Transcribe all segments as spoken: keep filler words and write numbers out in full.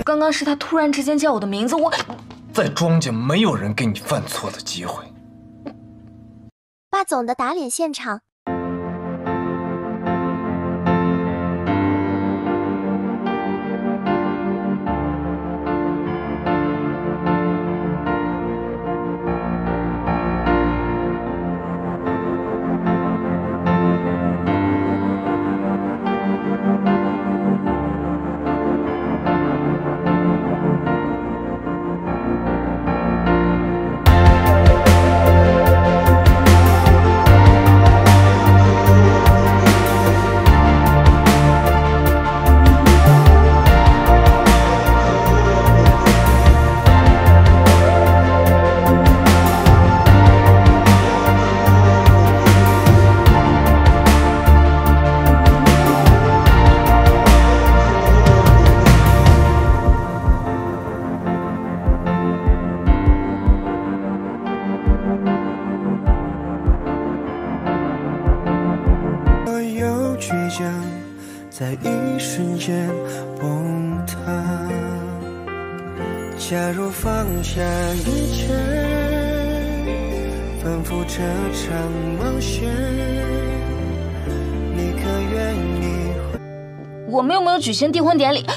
刚刚是他突然之间叫我的名字，我在庄家没有人给你犯错的机会。 霸总的打脸现场。 在一瞬间崩塌。假如放下一切，反复这场冒险，你可愿意？ 我们又没有举行订婚典礼。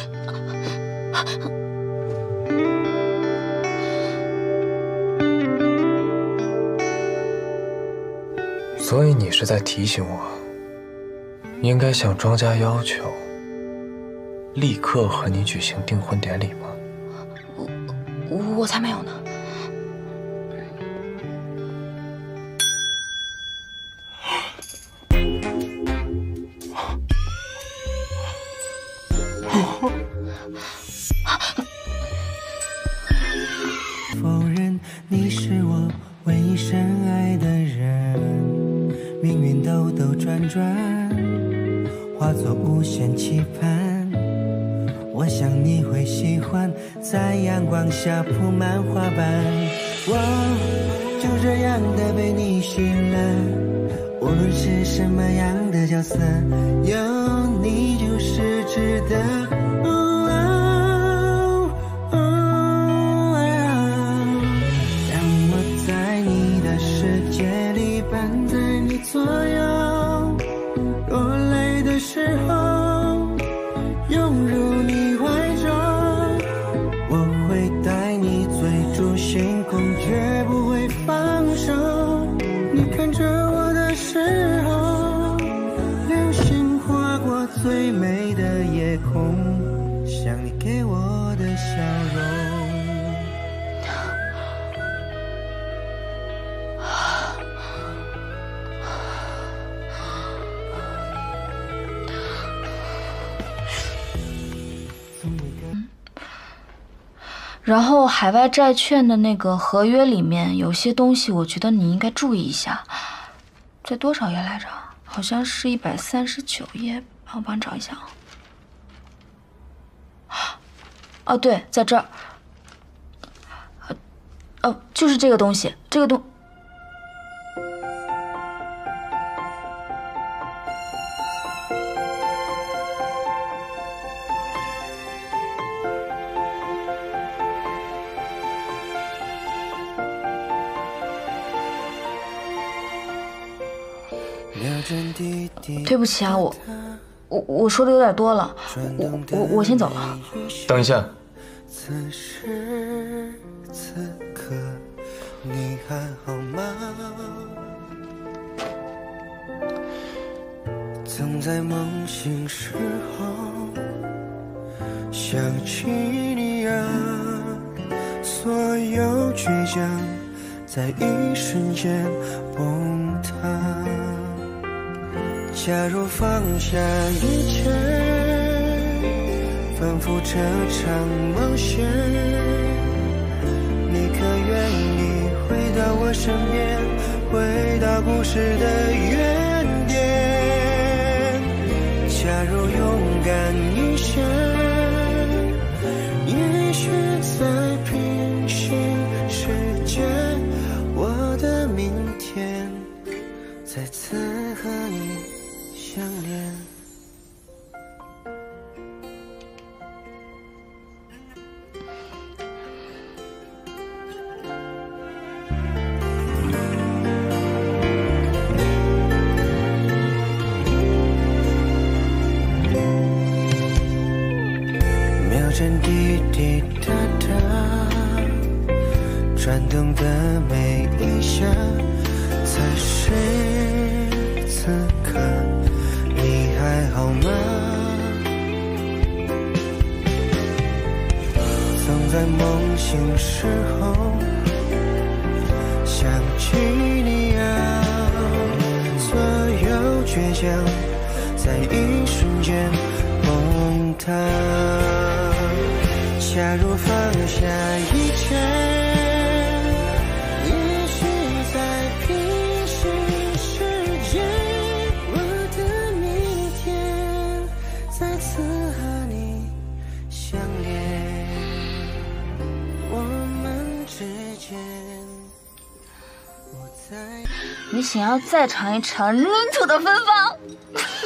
所以你是在提醒我，应该向庄家要求，立刻和你举行订婚典礼吗？ 我我才没有呢。 否认你是我唯一深爱的人，命运兜兜转转，化作无限期盼。我想你会喜欢，在阳光下铺满花瓣。我就这样的被你熏了，无论是什么样的角色，有你就是值得。左右落泪的时候，涌入你怀中，我会带你追逐星空，绝不会放手。你看着我的时候，流星划过最美的夜空，像你给我的笑容。 然后海外债券的那个合约里面有些东西，我觉得你应该注意一下。在多少页来着？好像是一百三十九页，帮我帮你找一下啊。哦，对，在这儿。哦，就是这个东西，这个东。对不起啊，我我我说的有点多了，我我我先走了。 等一下。 此时此刻，你还好吗？曾在梦醒时候想起你啊，所有倔强在一瞬间崩塌。假如放下一切，反复这场冒险，你可愿意回到我身边，回到故事的原点？假如勇敢一些，也许在平行世界，我的明天再次和你相连。 针滴滴答答，转动的每一下，此时此刻你还好吗？总在梦醒时候想起你啊，所有倔强在一瞬间崩塌。假如放下一切，也许在平行世界，我的明天再次和你相恋，我们之间，我在。 你想要再尝一尝泥土的芬芳？